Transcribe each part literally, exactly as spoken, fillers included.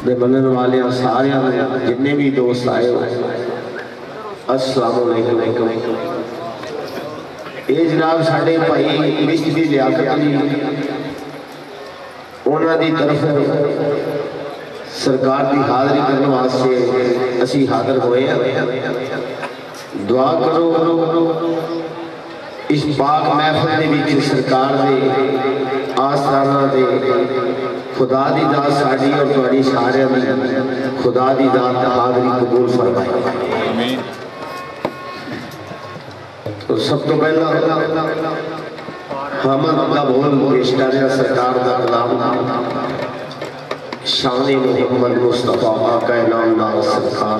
मनन वाले सारे जिन्ने भी दोस्त आए हो अस्सलाम वालेकुम। ये जनाब साढ़े भाई लिस्ट की लियाकत जी उन्होंने तरफ सरकार की हाज़री करने वास्ते असी हाज़र होए हैं। दुआ करो इस पाक महफिल के विच सरकार के आस्थाना दे खुदा दी दात साड़ी और तुहाडी सारियां दी खुदा दी दात हाज़री कबूल फरमाए। तो सब तो पहला हमद का बोल पेश कर रहा सरकार का कलाम शान मुहम्मद मुस्तफा आका नामदार सरकार।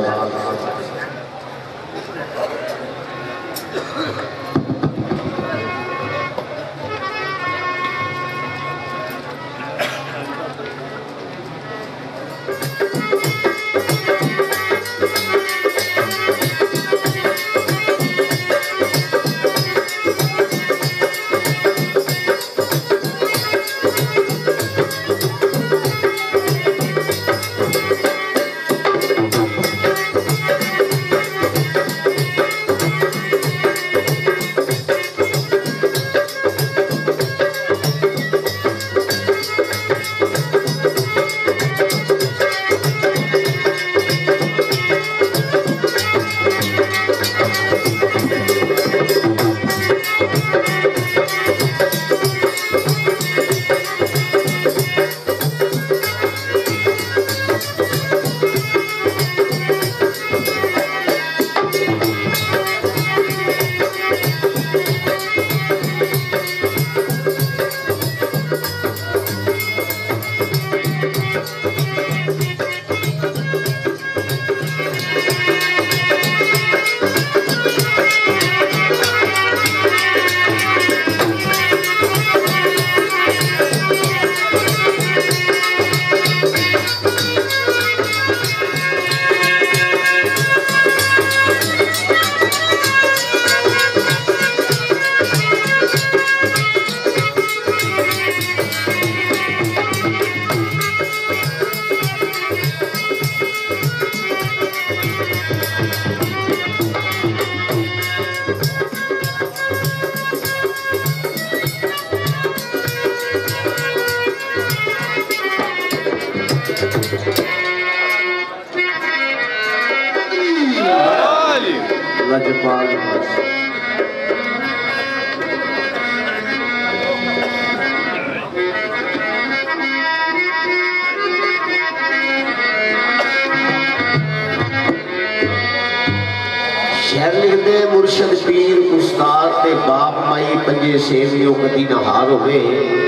शेर लिखते मुर्शद पीर उस्ताद ते बाप माई पंजे सेवियों कदी ना हार होवे।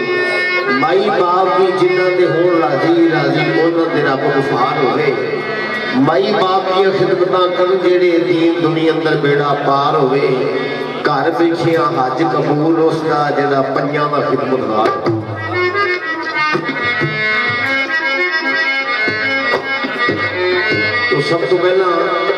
माई बाप भी जिन्हां दे होण राजी राजी उन्हां दे रब गफार होवे। माई बाप की खिदमतां कर जेड़े दीन दुनिया अंदर बेड़ा पार होवे। घर बैठिया हज कबूल उसका जेड़ा पंजां दा खिदमतगार। तो सब तो पहला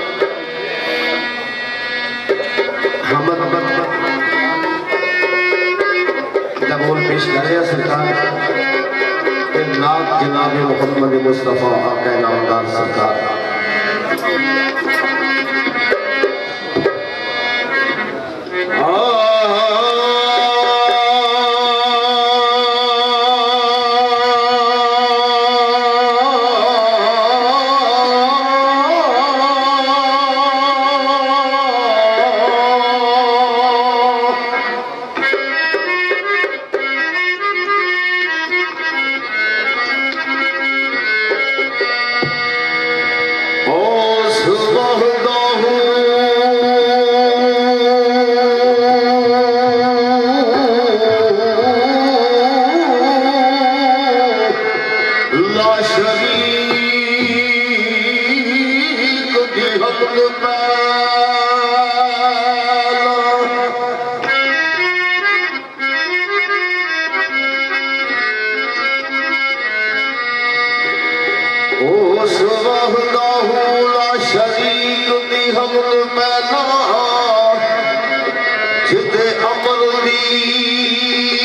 बोल पेश करे सरकार नाथ जनाब मुहम्मद मुस्तफा आका नामदार सरकार।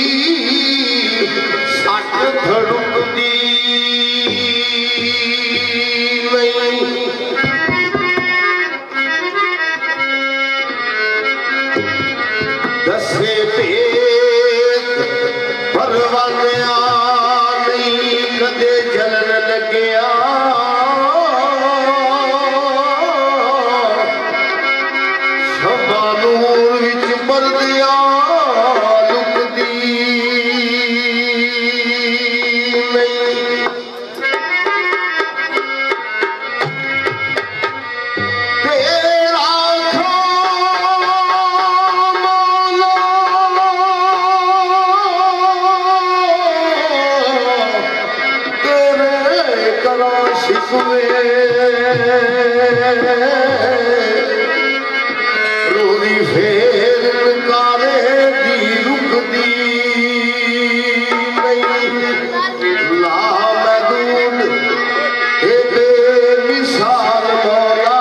धड़ुकदी दसे भेद परवानिया नहीं कदे जलन लग्या शबानूर विच परदिया लुकदी रोदी फेर कारे दी रुकदी ला महदूद ए बेमिसाल मौला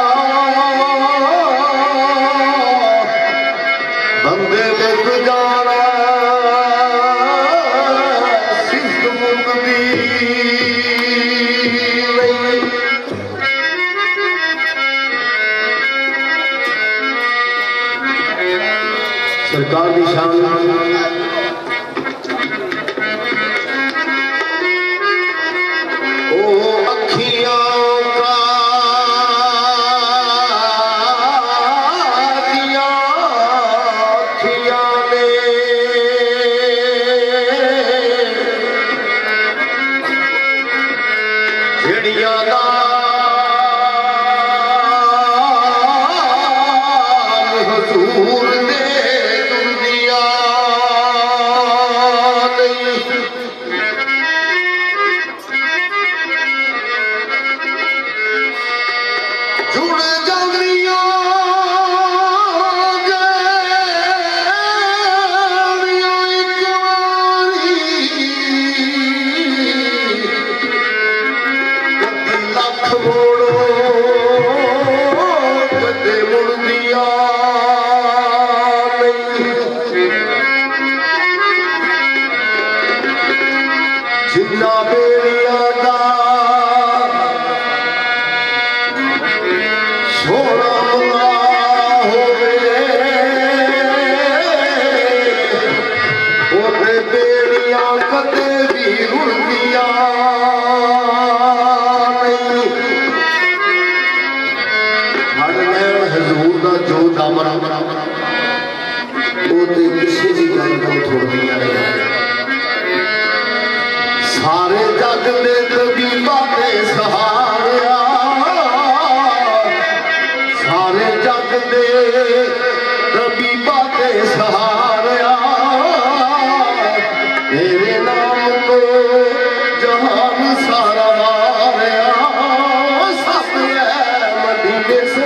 बंदे मुक जाना सिद्ध मुकदी सरकार की शान ओ अखियां का दिया अखियां ने जड़िया दा हजूर ने जिन्ना बेड़िया दा सोना मुला होवे ओदे बेड़िया कदे भी रुलदिया नहीं हड़ लैन हजूर दा जो दामन ओदे किसी भी गल को छोड़दिया नहीं सारे जग दे तबीबा दे सहारा सारे जग दे तबीबा दे सहारा तेरे नाम को जहान सारा मारिया सब है मदीने से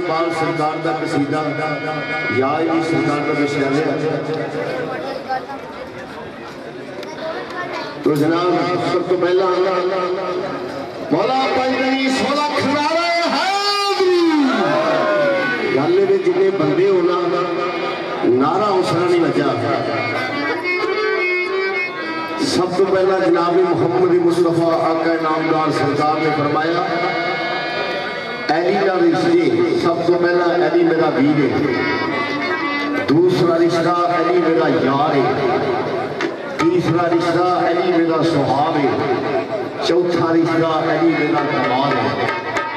जपाल सरकार का कसीदा या अली सरकार का विषय है। तो जनाब सब तो पहला मौला पंजनी सोलह खिलारे गल में जिन्हें बंदे होना नारा उसना नहीं बचा। सब तो पहला जनाब मुहम्मद मुस्तफा आका नामदार सरकार ने फरमाया अली का रिश्ते। सब तो पहला अली मेरा वीर है, दूसरा रिश्ता अली मेरा यार है, तीसरा रिश्ता अली मेरा सुहाग है, चौथा रिश्ता अली मेरा कमाल है।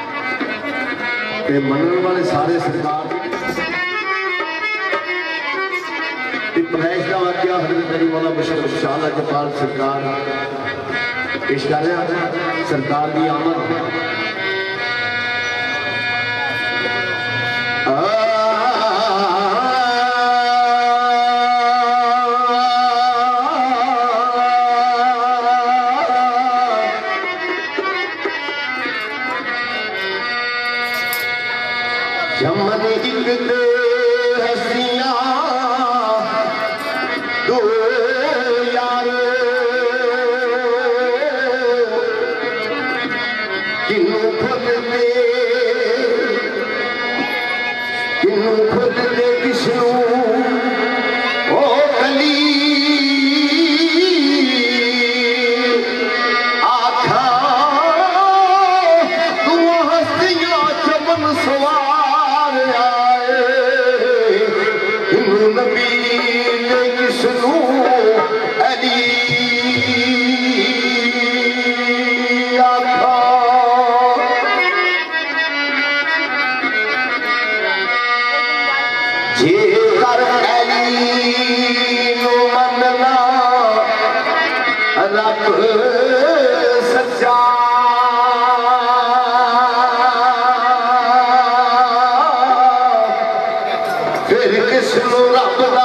मनने वाले सारे सरकार पैश का वाक्य हजरत अली मौला मुश्किल शाह जपाल सरकार पेश कर रहा सरकार की आमद। जमन एक हसिया दो यार किनू खुद दे किनू खुद दे किसनू ओ कली आखा तू हस्तियां चमन सवार आए किनू नबी किसनू अली आखा। जे कर अली नू मनना रब सच्चा फिर किसनू रब दा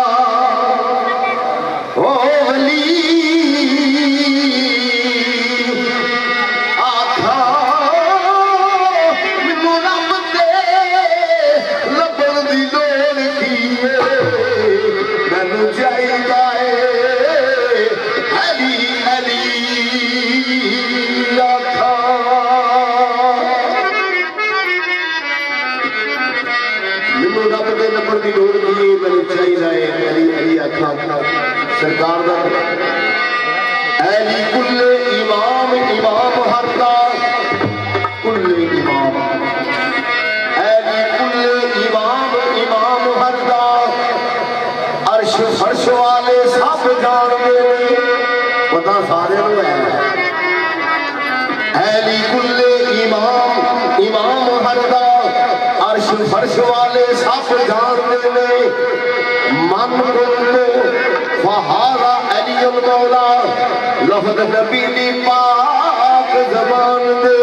सरकार दा अली कुल्ले इमाम इमाम हरदा कुल्ले इमाम अली कुल्ले इमाम इमाम हरदा अर्श फर्श वाले सब जानते पता सारे है। अली कुल्ले इमाम इमाम हरदा अर्श फर्श वाले सब जानते ने मन को फहारा अली मौला लफ्ज़ नबी दी पाक ज़बान दे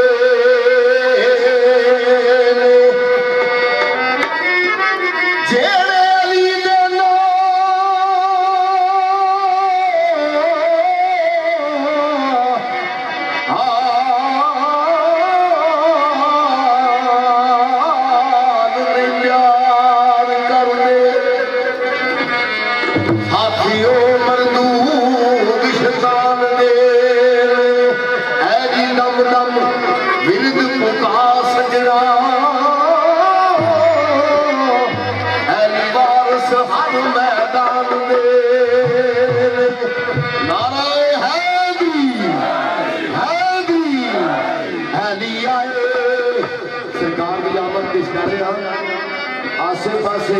जेड़े अली दे नाम हाल दे प्यार कर दे हाथियों मरदूद शैतान दे ऐ दम दम विरद पुका सजना ऐ वारस हर मैदान दे नारे हैदरी हैदरी अली आए। सरकार की आमद पेश कर रहा आसे पासे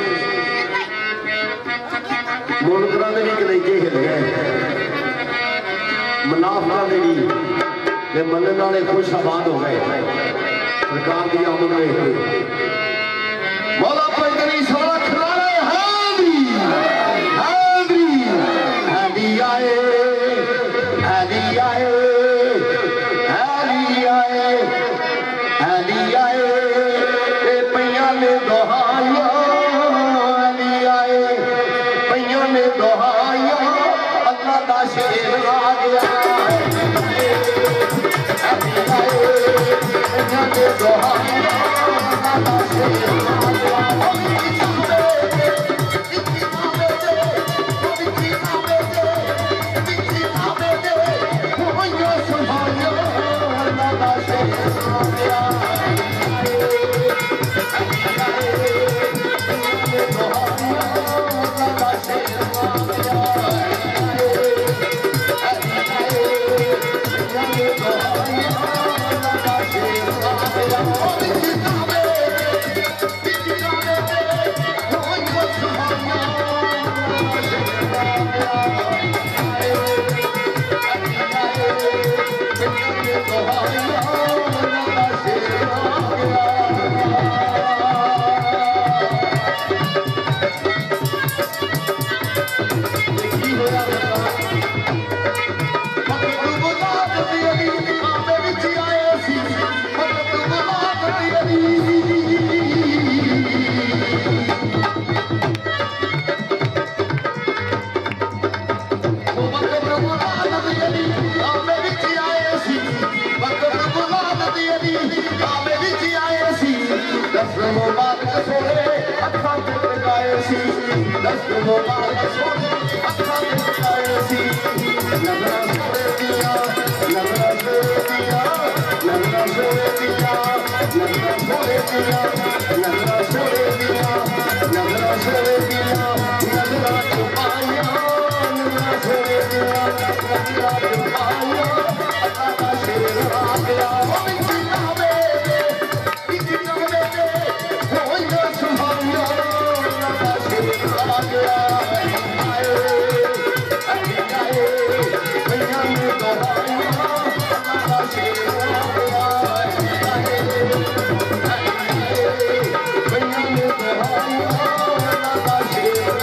मुनकरां दे भी कलेजे हिल गए मुनाफिकां दे भी ते मनण वाले खुश आबाद हो गए सरकार की आमद में। मौला पंजनी सोलह खिलारे हैदरी हैदरी हैदरी आए हैदरी आए हैदरी आए हैदरी आए ते पईयां ने दोहाइयां हैदरी आए पईयां ने दोहाइयां अल्लाह दा शेर आ गया हैदरी आए पईयां ने दोहाइयां अल्लाह दा Shit.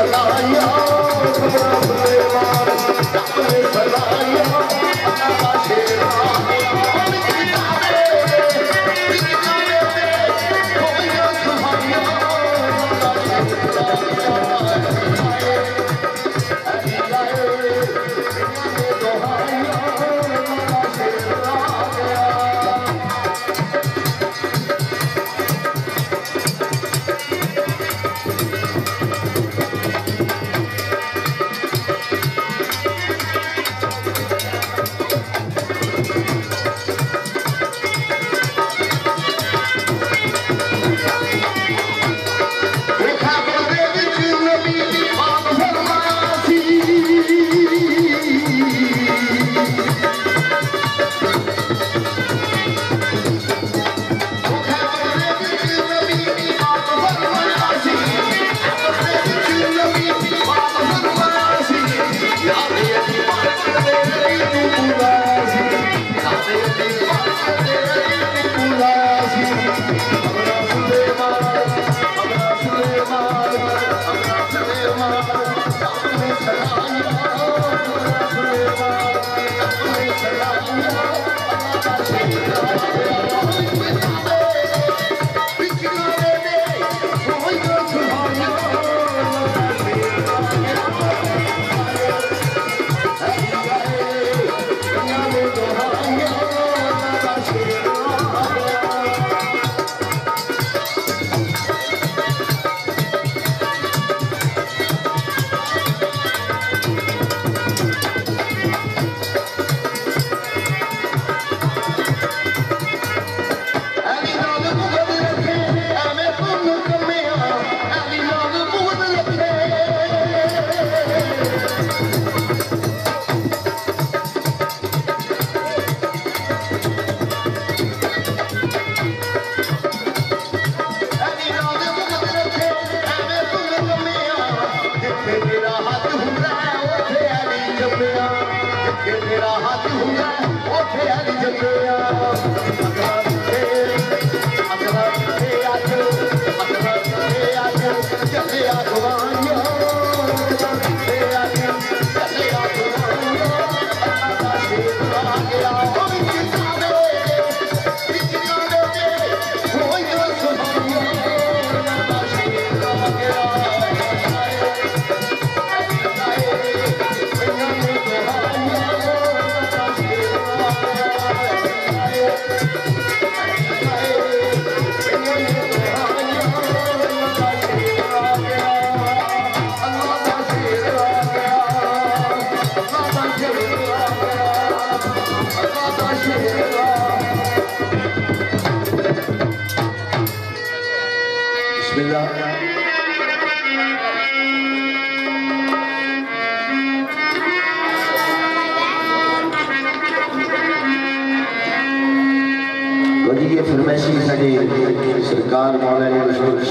सरकार मौलाना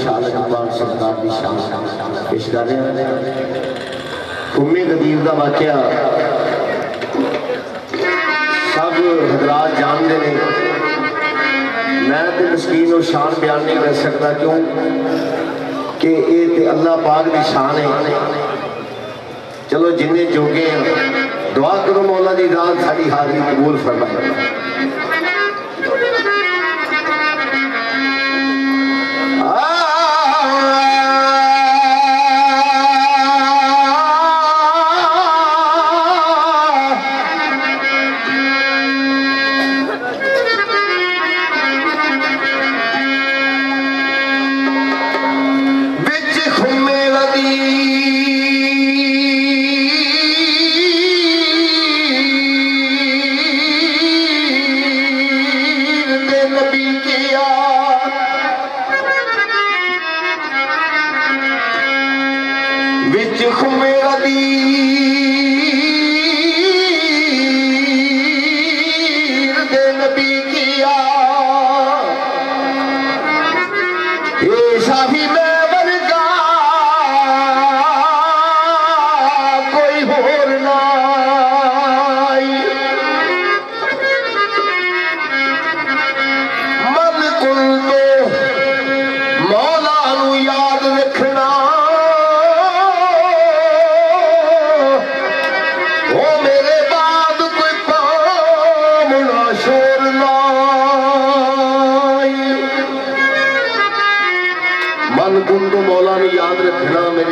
सरकार की शान पेश कर रहे हैं। उम्मे गदीर का वाकया सब हजरात जानते हैं, मैं तो मस्कीन और शान बयान नहीं कर सकता, क्यों कि ये तो अल्लाह पाक की शान है। चलो जिन्ने जोगे हैं दुआ करो मौला की रात साड़ी हाजिरी कबूल फरमाए।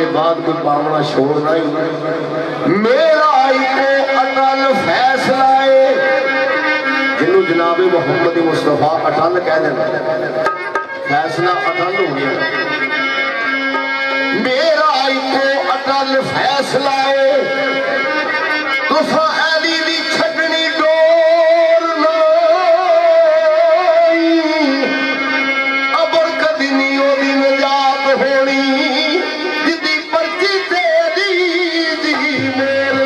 बाद कोई पावना छोड़ना ही। मेरा इको अटल फैसला है, जिन्हों जनाबे मुहम्मद मुस्तफा अटल कह देना, फैसला अटल हो गया। मेरा इको अटल फैसला है, तुसा अली दी छड्डनी डोर नहीं, अबर कदी नहीं ओदी निजात होनी, जिदी पर्ची तेरी दी मेर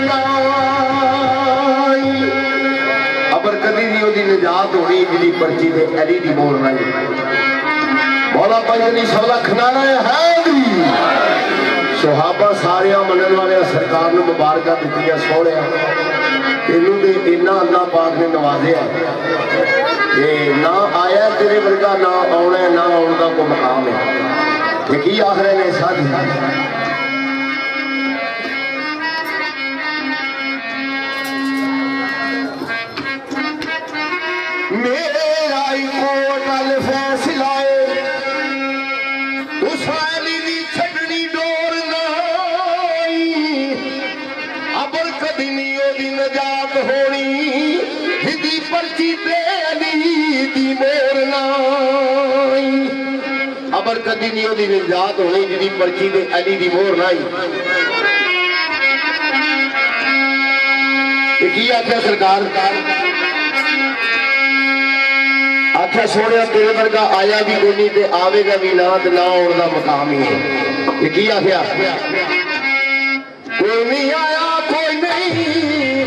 नाई। अबर कदी नहीं ओदी निजात होनी, जिदी पर्ची ते अली दी मोर नहीं। मौला पंजनी सौ लख नारा है दी। सुहाबा सारिया मनन वाले सरकार ने मुबारक दित्तियां सोहणे, तेनू ते इन्ना अल्लाह पाक ने नवाजिया ते ना आया तेरे वर्गा, ना आना ना आने का कोई मकाम है। ते की आख रहे ने साध मेरा इको अटल फैसला है, तुसा अली दी छड्डनी डोर नहीं, अबर कदी नहीं ओदी निजात होनी, हिदी पर्ची ते अली दी मोर नाई। अबर कदी नहीं ओदी निजात होनी, जिदी पर्ची ते अली दी मोर नाई। की आख्या सरकार, आख्या सोने तेरे वर्गा आया भी कोई नहीं, ते आवेगा भी ना, ते ना आने का मकाम ही है। की आख्या, कोई नहीं आया कोई नहीं,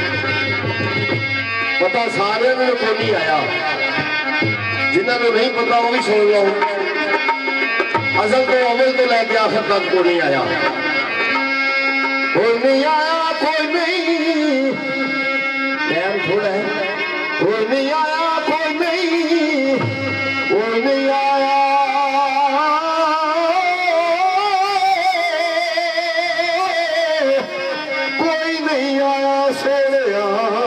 पता सारे में कोई नहीं आया, जिन्होंने नहीं पता वो भी सुन लो। असल तो अमल तो लैके आखिर तक कोई नहीं आया, कोई नहीं आया कोई नहीं, टाइम थोड़ा है। कोई नहीं आया कोई नहीं, कोई नहीं आया, कोई नहीं आया सोनिया,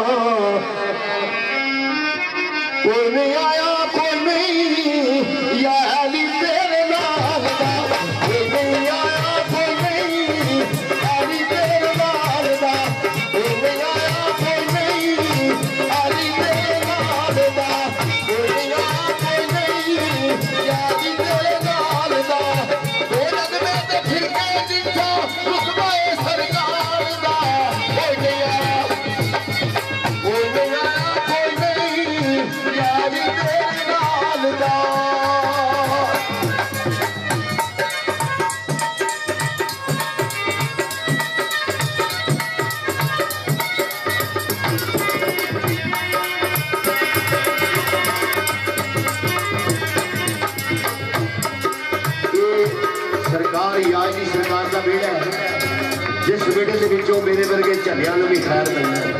कोई नहीं आया कोई नहीं, या अली तेरे नाल दा, कोई नहीं आया कोई नहीं, अली तेरे नाल दा, कोई नहीं आया कोई नहीं, अली तेरे नाल दा, कोई नहीं आया कोई नहीं, या अली तेरे नाल दा। दो जग में ते फिर के दिखा रुतबा ए सरकार दा, कोई नहीं आया कोई नहीं आया कोई नहीं, या अली तेरे नाल दा। सरकार याद की सरकार का बेड़ा है, जिस बेड़े के विचों मेरे वर्गे झलिया भी खैर मिलना है।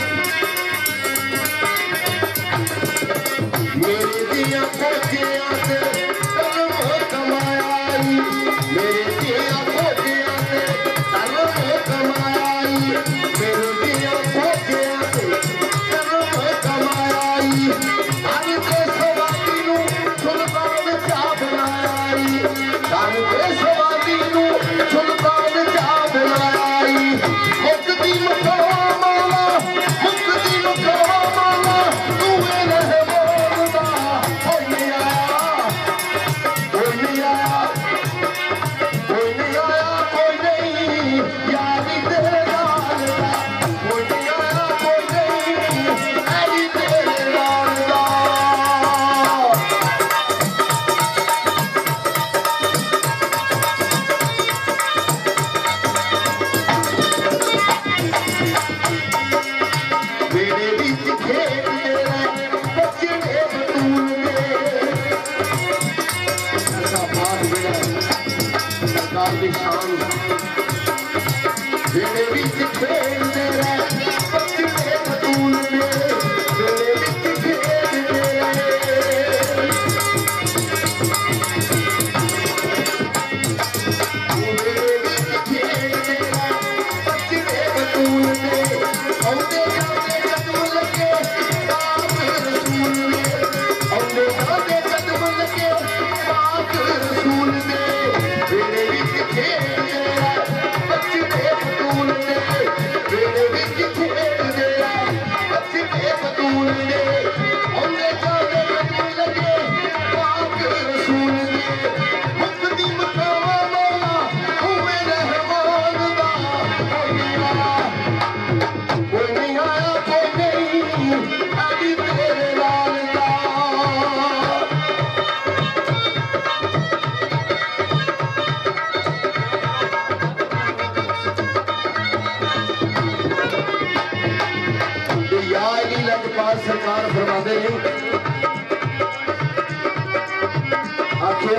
मेरे दिया खोजिया से कर्म कमाई, मेरे दिया खोजिया से कर्म कमाई, मेरे दिया खोजिया से कर्म कमाई, हर के सवादी नू सुल्तान चा बनाई, हर के सवादी नू सुल्तान चा बनाई। मुक्ति मकाम वाला, मुक्ति मकाम वाला, तू रहे बोलदा, कोई नहीं आया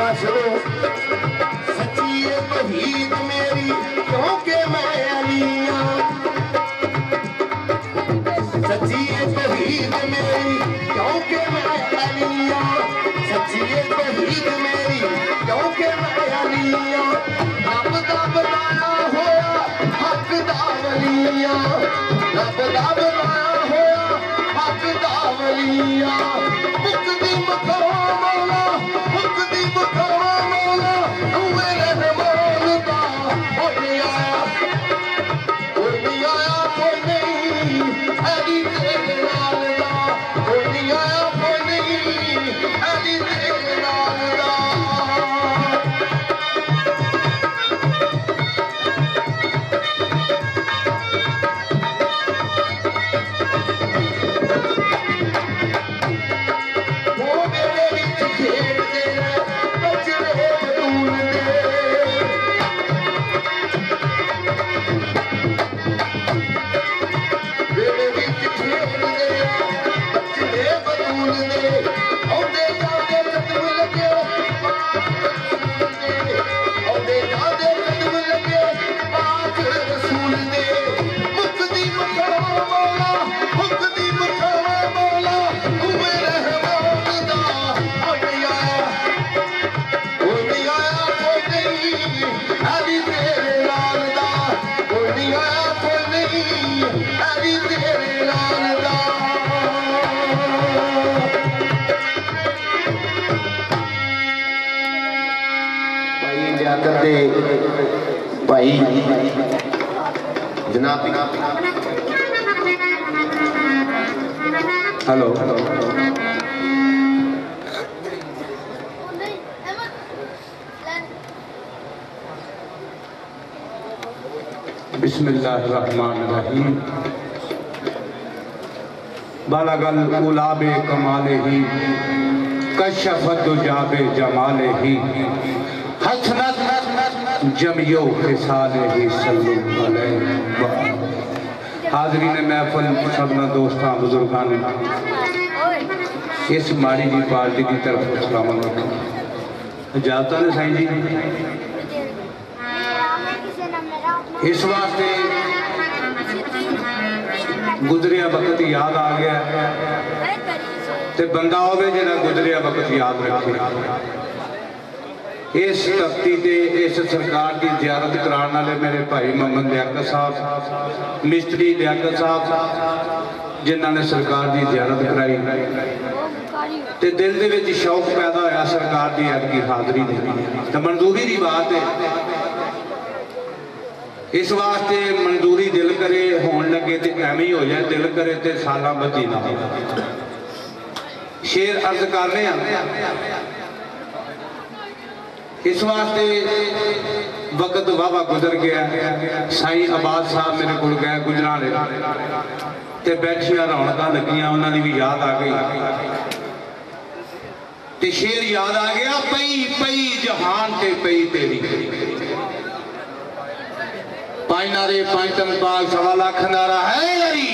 सुनो सच्ची है तौहीद मेरी क्योंकि मैं अलिया सच्ची है तौहीद मेरी क्योंकि मैं अलिया सच्ची है तौहीद मेरी क्योंकि मैं अलिया रब दा बनाया होया हक दा वलिया रब दा बनाया होया हक दा वलिया मुक्ति मकाम मौला मुक्ति मकाम मौला हुए रहमान दा कोई आया कोई नहीं आया कोई नहीं अली तेरे नाल दा कोई नहीं आया कोई नहीं अली तेरे नाल दा भाई जनाब हेलो बिस्मिल्लाहिर्रहमानिर्रहीम बलगल उलाबे कमाले ही कशफत दुजाबे जमाले ही हसनत जमियो खिसाले ही सल्लु अलैहि हाज़रीन महफिल सबना दोस्तां बुजुर्गां इस माड़ी जी पार्टी की तरफ सलाम इजाजत ने साईं जी इस वास्ते गुजरिया वक्त याद आ गया ते बंदा होवे जिहड़ा गुजरिया वक्त याद रखे इस धरती से इस सरकार की जियारत कराने वाले मेरे भाई मोहम्मद लियाकत साहब मिस्त्री लियाकत साहब जिन्हों ने सरकार की जियारत कराई ते दिल दे विच शौक पैदा होया सरकार की अदकी हाज़री दी तो मंजूरी की बात है इस वास्ते मंजूरी दिल करे होने लगे तो एवं ही हो जाए दिल करे तो साल बची ना हो शेर अर्ज कर रहे हैं इस वास्ते वक्त वाहवा गुजर गया साई आबाद साहब मेरे को गए गुजराले ते बैठिया रौनक लगियां उन्होंने भी याद आ गई ते शेर याद आ गया पई पई जहान ते पई तेरी पाई नारे पाई तन पाक सवा लाख नारा है यारी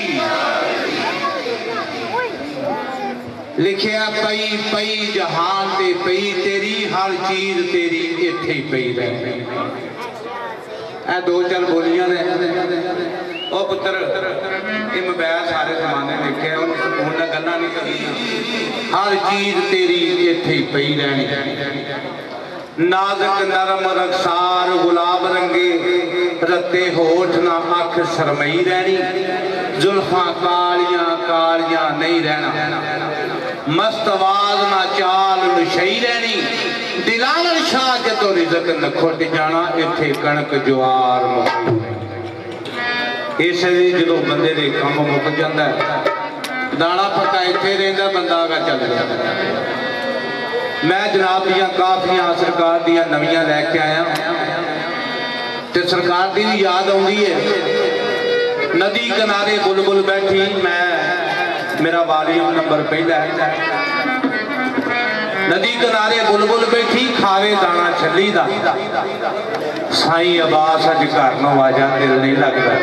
लिखिया पई पई जहान ते पई तेरी हर चीज तेरी इत्थे ही पई रहे ए दो चार बोलियां ने ओ पुत्र ये मोबाइल सारे जमाने लिखे उन्हें गल्लां नहीं करनी हर चीज तेरी इत्थे ही पई रहनी नाजुक नरम रखसार गुलाब रंगे रते होठ ना अख शरमई रहनी जुल्फा कालियां कालियां नहीं रहना मस्त आवाज ना चाल नशई रहनी दिलावर शाह जदों रिज़क न खुट जाना इत्थे कणक ज्वार इसलिए जो बंदे दे काम मुक जाता है दाना पक्का इत्थे रहिंदा बंदा आगा चल जाता मैं जनाब दियां काफियां सरकार दियां नवियां लैके आया ते सरकार दी भी याद आउंदी है नदी किनारे बुलबुल बैठी मैं मेरा वॉल्यूम नंबर पहला है नदी किनारे बुलबुल बैठी खावे दाना छली दा साईं अब्बास अज घर नूं आजा दिल नहीं लगता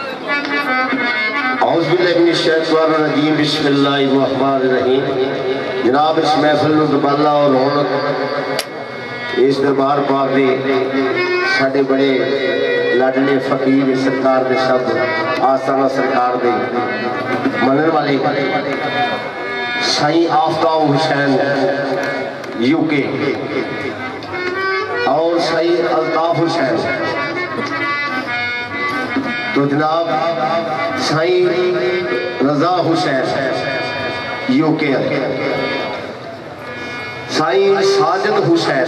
औज़ु बिल्लाहि मिनश शैतानिर रजीम बिस्मिल्लाहिर रहमानिर रहीम जनाब इस महफिल में दुबाला और रौनक इस दरबार पाक दे साढ़े बड़े लाडले फकीर सरकार दे सब आस्थाना सरकार दे मनन वाले साईं आफ्ताब हुसैन यूके और साईं अल्ताफ हुसैन, तो जनाब साईं रजा हुसैन यूके, साईं साजिद हुसैन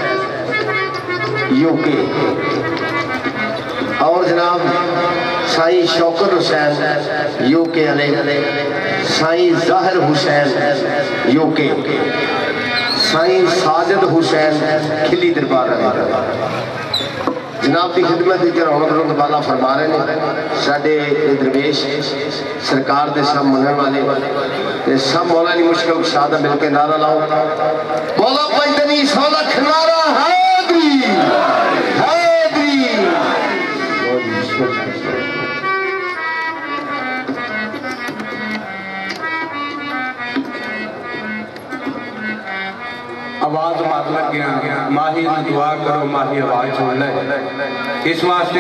यूके और जनाब साईं शौकत हुसैन यूके वाले, साईं जाहिर हुसैन यूके, साईं साजिद हुसैन खिली दरबार जनाब की खिदमत रौनक वाला फरमा रहे हैं साढ़े दरवेश सरकार के सब मनन वाले सब मौला की मुश्किल शादा मिलकर नारा लाओ, बोलो पंजनी सौ लख नारा हैदरी हैदरी। आवाज मार लग गया माही ने दुआ करो माही आवाज सुन ले, इस वास्ते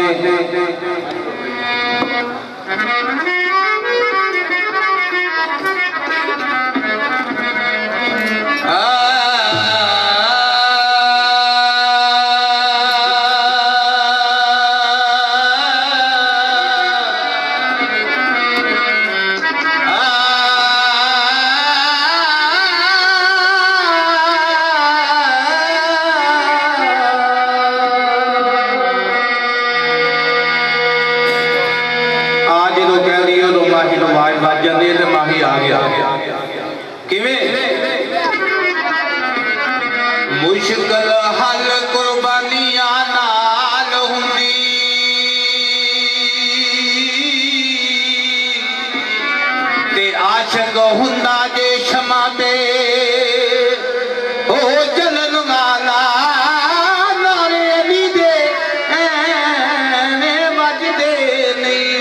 माही आ गया किवें मुश्किल हल कुर्बानियां नाल हुंदी ते आशिक हुंदा जे शमा ते ओ जलन वाला नारे अली दे ऐने वजदे नहीं।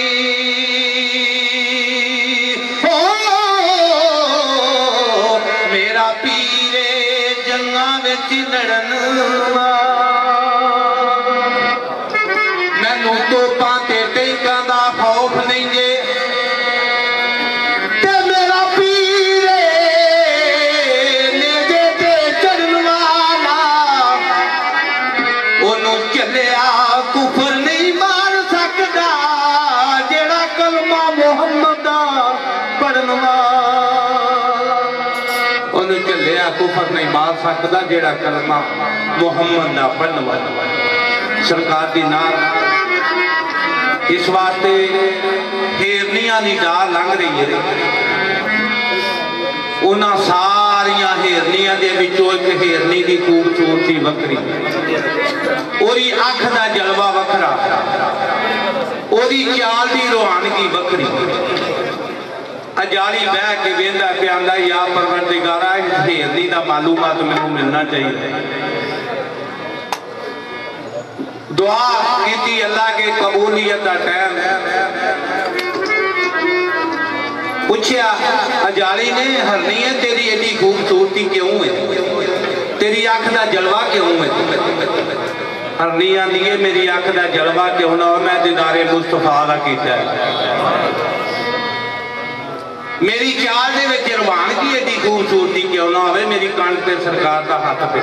मैनू तोपा ते टेका दा खौफ नहीं जे ते मेरा पीरे नेजे ते चढ़न वाला ओनू चलिया कुफर नहीं मार सकदा जेड़ा कलमा मुहम्मद दा पढ़न वाला, ओनू चलिया कुफर नहीं मार सकदा जेड़ा कलमा मुहम्मद दा पढ़न वाला। सरकार दी नार इस वास्ते हेरनियां दी डाल लंघ रही है, उन्हां सारियां हेरनियां दे विचों एक हेरनी दी खूबसूरती वखरी, ओदी अख दा जलवा वखरा, ओदी चाल दी रूहानगी वखरी। अजाली बह के वेंदा पे आंदा या परवरदिगारा इस हेरनी दा मालूमात मैनूं मिलना चाहिए। दुआ की अल्लाह के कबूलियत का टाइम पूछया अजाली ने हरनी है तेरी एडी खूबसूरती क्यों है, तेरी अख का जलवा क्यों है? हरनी आंदी है मेरी अख का जलवा क्यों ना हो, मैं दीदारे मुस्तफा दा कीता है। मेरी चाल दे विच रवानगी एडी खूबसूरती क्यों ना हो, मेरी कण पे सरकार का हाथ पे।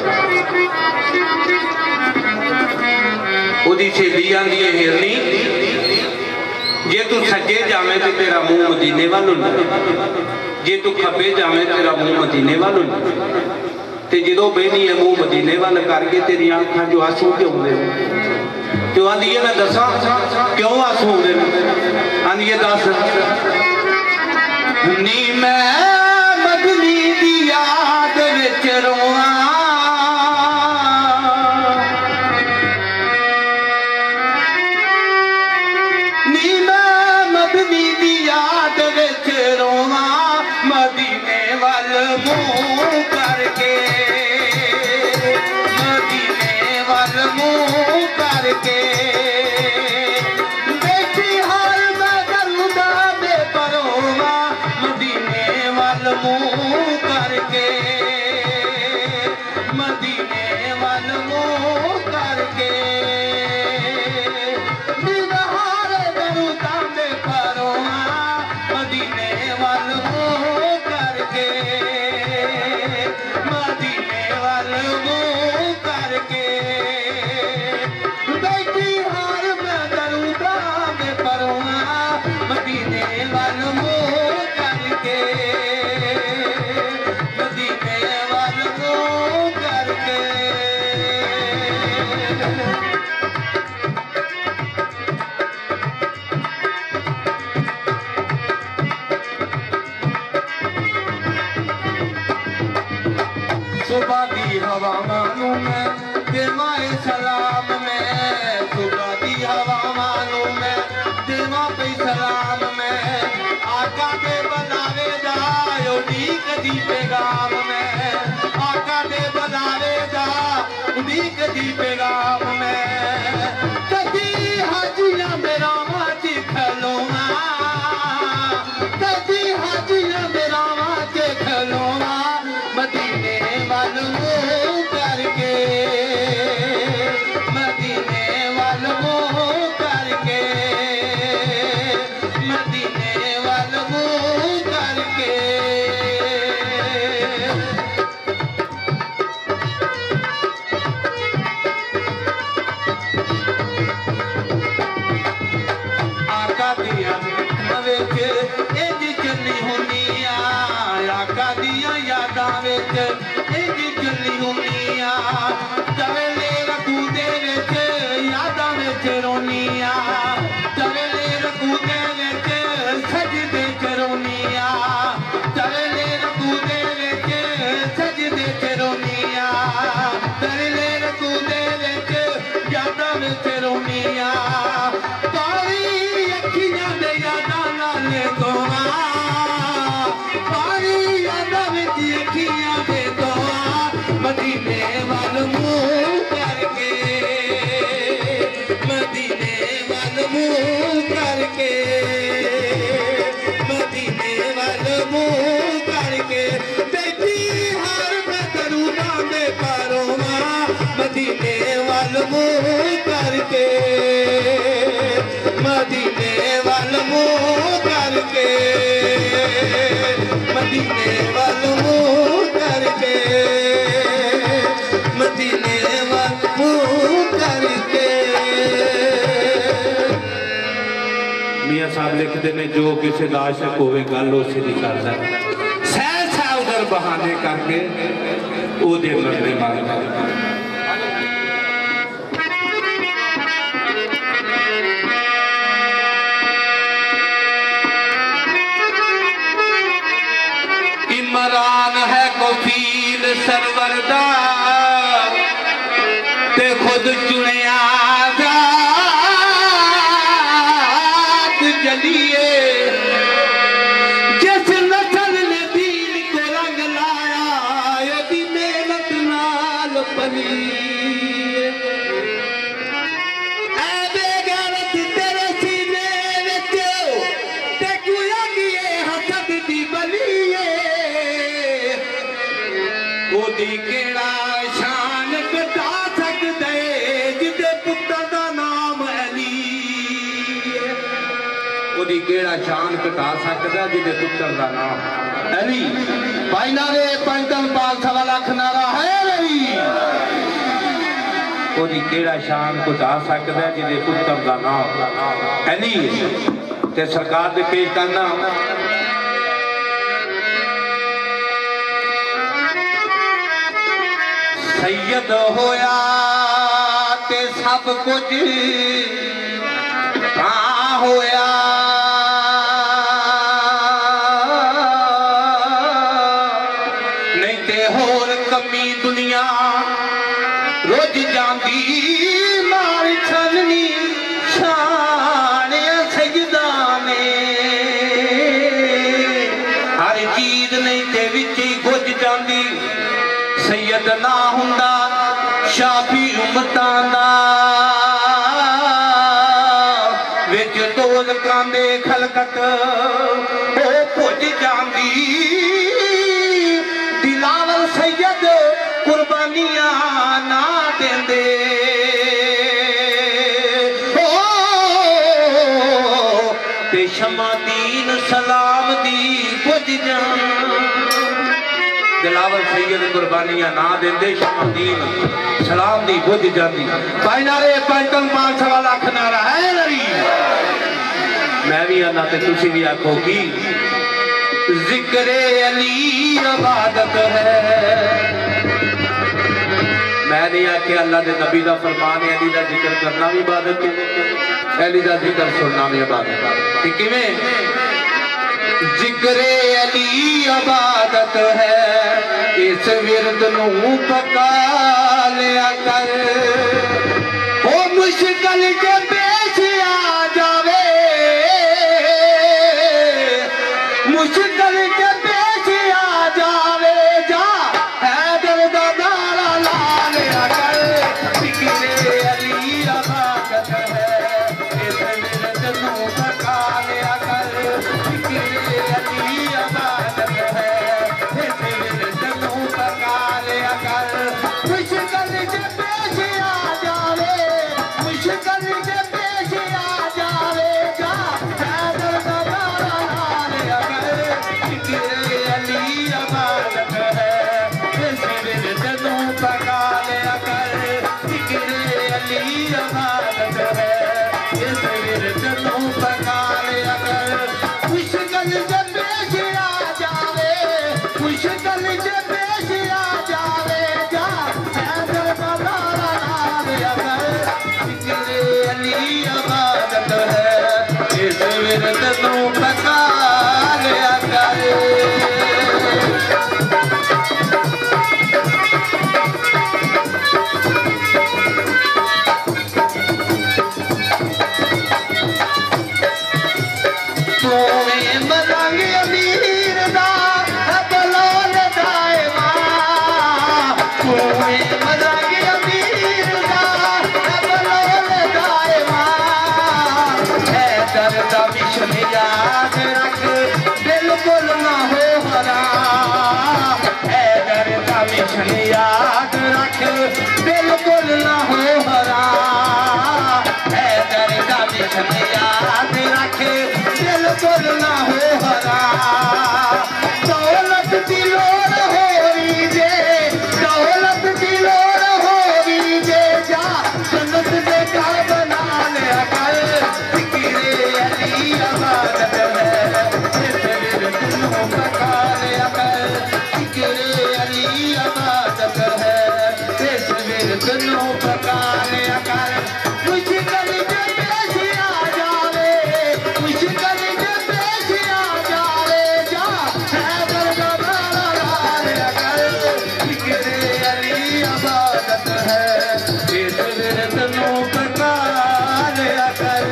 ओदी सहेली आंदी है हिरनी जे तू सज्जे जावे तो तेरा मुंह मदीने वाल हुंदा, जे तू खब्बे जावे तेरा मुंह मदीने वाल हुंदा, ते जदों बेनी है मुंह मदीने वाल करके तेरी आंखां जो आंसू क्यों आउंदे ने? तो आंदी है मैं दसां क्यों आंसू आउंदे ने? आंदी है दस नी मैं मदनी दी याद विच रोवां, मदीने वाल मुंह करके, मदीने वाल मुंह करके बेटी हाल मैं करूँगा बेपरवाह, मदीने वाल मुंह करके मुंह करके, मदीने वाल मुंह करके, बैठी हर बदरूदा दे पारों मां, मदीने वाल मुंह करके, मदीने वाल मुंह करके, मदीने वाल मुंह करके, मदीने वाल मुंह करके। मियां साहब लिखते ने जो किसी का आशिक होवे गल उसे नहीं करता, सह सह उधर बहाने करके ओदे मरने मांगता। इमरान है कफील सरवर दा ते खुद चुनिया जात जलिए, जिस नस्ल ने दीन को रंग लाया ओदी मेहनत नाल पली। ओदी केड़ा शान कटा सकदे जिदे पुत्र दा नाम अली, ओदी केड़ा शान कटा सकदा जिदे पुत्र दा नाम अली। भाई नारे पंचम पाल सवा लाख नारा है अली, ओदी केड़ा शान कटा सकदा जिदे पुत्र दा नाम अली। ते सरकार दे पेश करना सैयद होया ते सब कुछ कहाँ होया, नहीं ते होर कमी दुनिया रोज जांदी मार छलनी शान सैयदा ने, हर चीज नहीं ते विच गुज जांदी। सैयद ना हुंदा शाफी उम्मतां दा, विच दोज़खां दे खलकत ओ भुज जांदी। दिलावर सैयद कुर्बानियां ना देंदे, ओ ते शमा दीन सलाम दी बुझ जान। दिलावर सैयद कुर्बानियां ना देंदे शमदीन सलाम दी बुझ जाती। भाई नारे पंचम पांच सवा लाख नारा है नरी। मैं भी आना ते तुसी भी आखो की जिक्रे अली इबादत है। मैं नहीं आखे अल्लाह के नबी का फरमान है अली का जिक्र करना भी इबादत है, अली का जिक्र सुनना भी इबादत है। किवें जिक्रे अली इबादत है, इस विरद नू पका लिया कर। ओ मुश्किल के पेश आ जावे, मुश्किल के पेश आ जावे, जा हैदर दा नारा ला लिया कर। जिक्रे अली इबादत है, इस विरद नू पका लिया कर। जिक्रे अली इबादत है, इस विरद नू पका लिया कर। मुश्किल के पेश आ जावे, मुश्किल के याद रख बिल्कुल ना हो हरा हैदर का मिशन याद रख बिल्कुल ना हो हरा हैदर का मिशन याद रख बिल्कुल ना हो हरा दौलत की लोड़ होगी जे दौलत की लोड़ होगी जे जा जन्नत दे घर बना लिया कर फिक्रे अली अबादत है इस विरतनों पका लिया कर फिक्रे अली अबादत है इस विरतनों पका लिया कर मुश्किल के पेश आ जावे मुश्किल के पेश आ जावे जा हैदर का बाला ला लिया कर फिक्रे अली अबादत है इस विरतनों पका लिया कर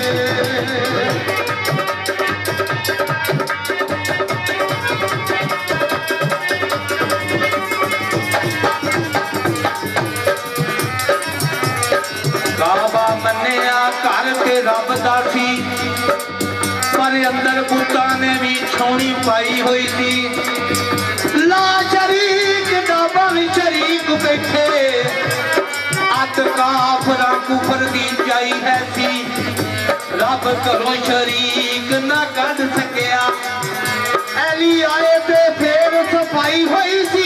काबा मन्निया घर ते रब दा सी पर अंदर बुता ने भी छौनी पाई हुई थी ला शरीक दा बन शरीक बैठे अत काफरा कुफर दी जाई है सी रब घरों शरीक ना कढ सकिया एली आए ते फिर सफाई हुई सी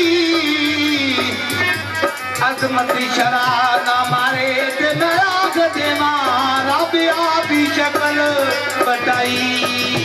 अजमती शरा ना मारे ते नाग देवा रब आप ही शक्ल बताई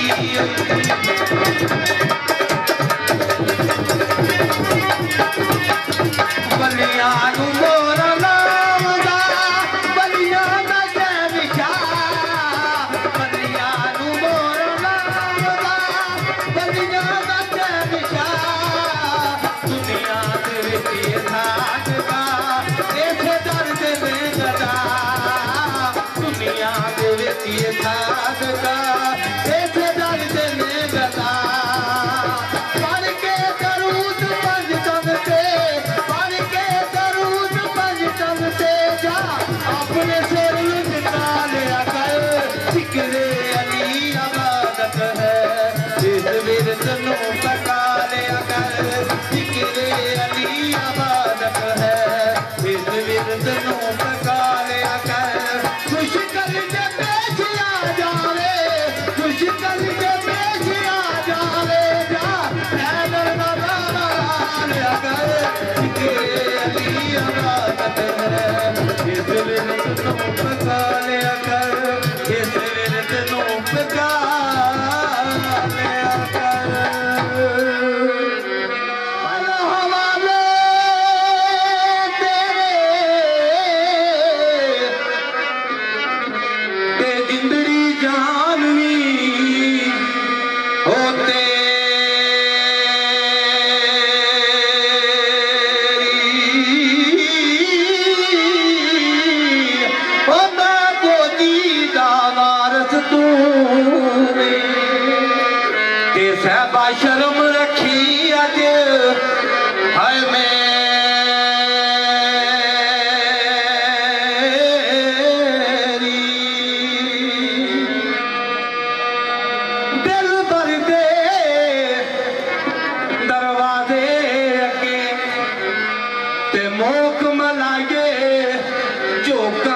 बलिया नू मोर नाम दा बलिया ना जै विशा बलिया नू मोर नाम दा बलिया ना जै विशा दुनिया दे विच थाट का इसे दर्द में गदा दुनिया दे विच थाट का इसे दर्द में गदा पढ़ के दरूद पंज तन से पढ़ के दरूद पंज तन से जा अपने सिर निकाल लिया कर फिक्रे अली अबादत है इस विरत नू पका लिया कर फिक्रे अली अबादत है इस विरत नू पका लिया कर मुश्किल के पेश आ जावे मुश्किल के पेश आ जावे जा हैदर का बाला ला लिया कर फिक्रे अली अबादत है इस विरत नू पका लिया कर इस विरत नू पका लिया कर हवाले ते जिंदड़ी जानवी होते को जीदा वारस तू ते सहबा शर्म रखी अज हाय दिल भर दे दरवाजे अगे ते मोक मलाए झोंका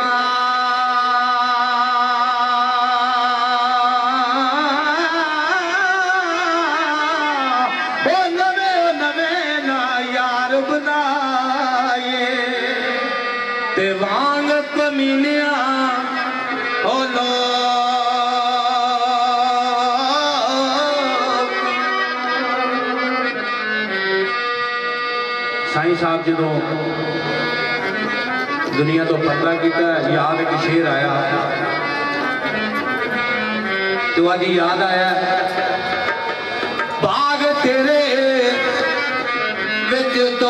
बनाए ते वांग कमीनिया हो लो साईं साहब जो दुनिया तो पता किया याद एक शेर आया तो आज याद आया बाग तेरे विच तो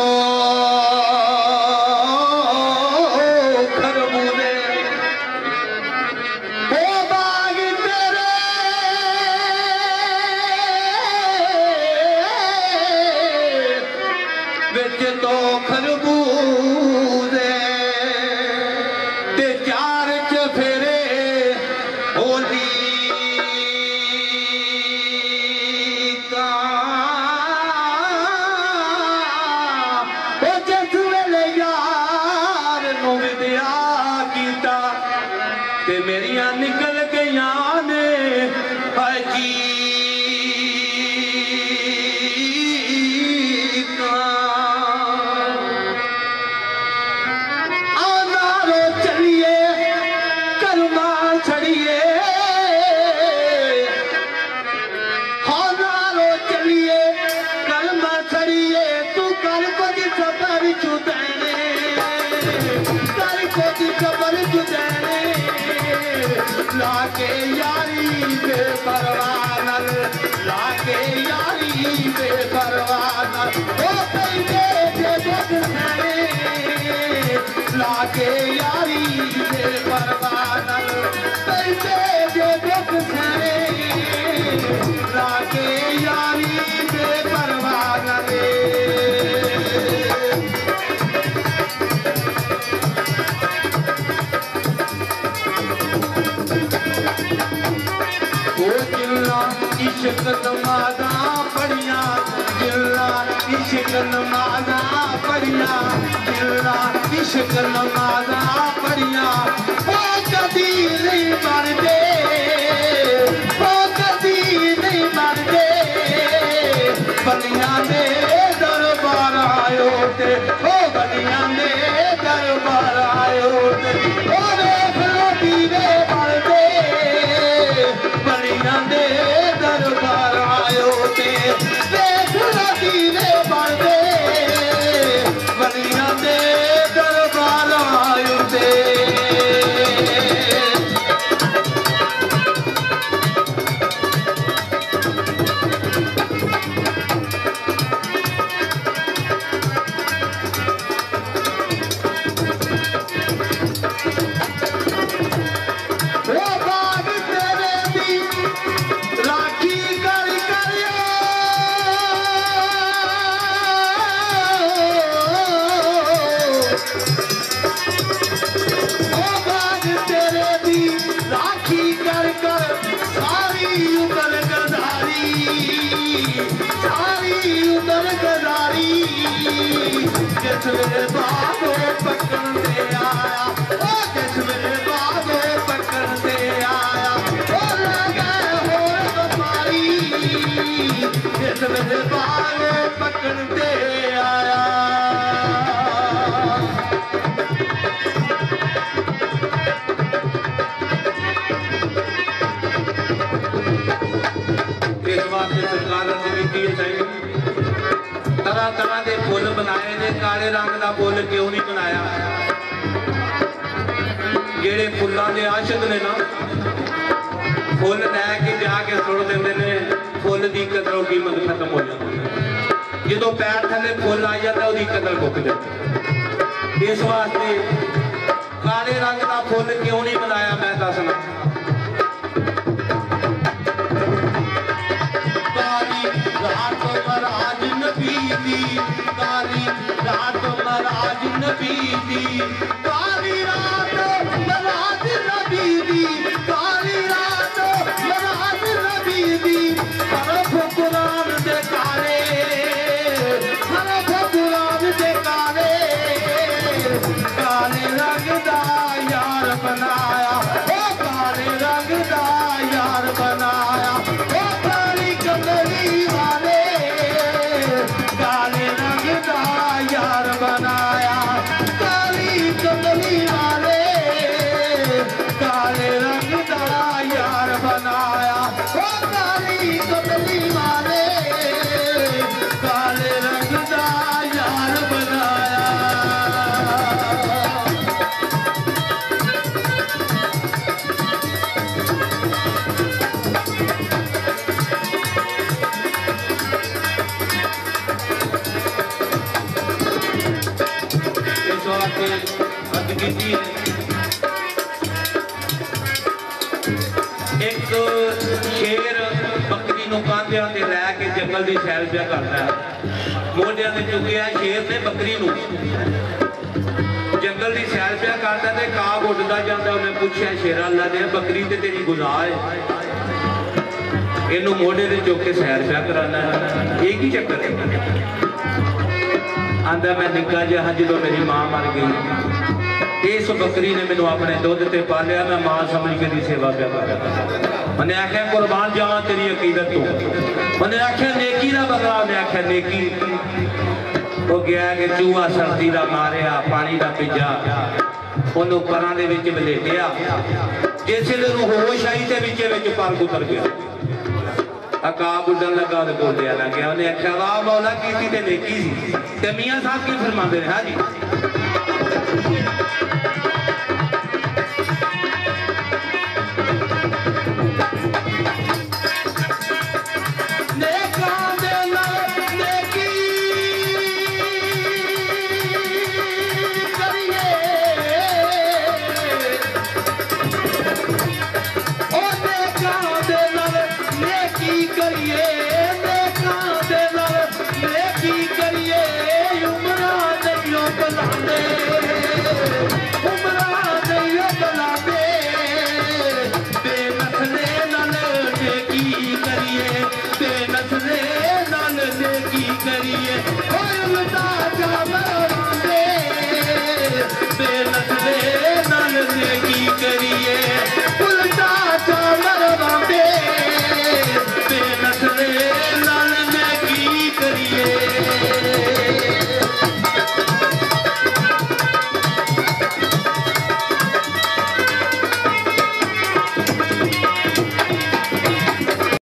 खरबूजे ओ बाग तेरे विच तो खरबूजे ते चार चफेरे होली ते मेरिया निकल गया ने जी आनारो चलिए कर्मा छड़िए हानारो चलिए कर्मा छड़िए तू कर को दी खबर चुदैने कर को दी खबर चुदैने लाके यारी बेपरवाह लाके यारी बेपरवाह ओ पैदे जे बदने लाके यारी बेपरवाह पैदे जे बदने लाके यारी बेपरवाह रे इश्क नमाज़ा पढ़िया जिल्ला इश्क नमाज़ा पढ़िया जिल्ला इश्क नमाज़ा पढ़िया ओ कभी नहीं मरदे ओ कभी नहीं मरदे बलिया दे दरबार आयो ते ओ बलिया दे दरबार आयो ते ओ देख लो दीवे मरदे बलिया दे दरबार आयो ते देख लो दीवे मरदे बलिया दे दरबार आयो ते जिसमें बाबो पकड़ने आया ओ जिसमें बाबो पकड़ने आया ओ लगा हो तुम्हारी जिसमें बाबो पकड़ने आया इस वास्ते सरकार ने नीति चाहिए तरह तरह के फुल बनाए ने काले रंग का फुल क्यों नहीं बनाया जेड़े फुलों के आशिक ने ना फुल लैके जाके सुट देंगे ने फुल की कदर कीमत खत्म हो जाती जो पैर थले फुल आ जाता उसकी कदर मुक जाती इस वास्ते काले रंग का फुल क्यों नहीं बनाया मैं दसना महाराज नबी दी काली रात महाराज नबी दी काली रात महाराज नबी दी काली रात महाराज नबी दी हरफ कुरान दे काले हरफ कुरान दे काले काले रंग दा यार बनाया ओ काले रंग दा यार बनाया ओ काली कमली वाले काले रंग दा यार बनाया काली कमली वाले काले रंग दा यार बनाया ओ काली कमली वाले काले रंग दा यार बनाया एक शेर बकरी कांधिया से लैके जंगल की सैर पिया करता है मोढिया ने चुकया शेर ने बकरी जंगल की सैर पिया करता है काब उड़ता जाता उन्हें पूछा शेरा अल्लाह ने बकरी तो तेरी गुजाह है इनू मोढे से चुक के सैर पिया कराना एक ही चक्कर है आंदा मैं निक्का जिहा जो मेरी मां मर गई इस बकरी ने मैंने अपने दुध से पालिया, मैं मां समझ के दी सेवा कर। मैंने आख्या कुर्बान जावा तेरी अकीदत तो। मैंने आख्या नेकी का बदला, मैं आख्या नेकी। वो गया कि चूहा सर्दी का मारिया, पानी का पिजा, उन्होंने परां दे विच वलेटिया। जिसले होश आई तो विच विच पग उतर गया, अकाब उडन लगा तो बोलिया लग गया। उन्हें आख्या वाह मौला की ते नेकी सी। ते मियां साहब की फरमाते हैं, हाँ जी करिए।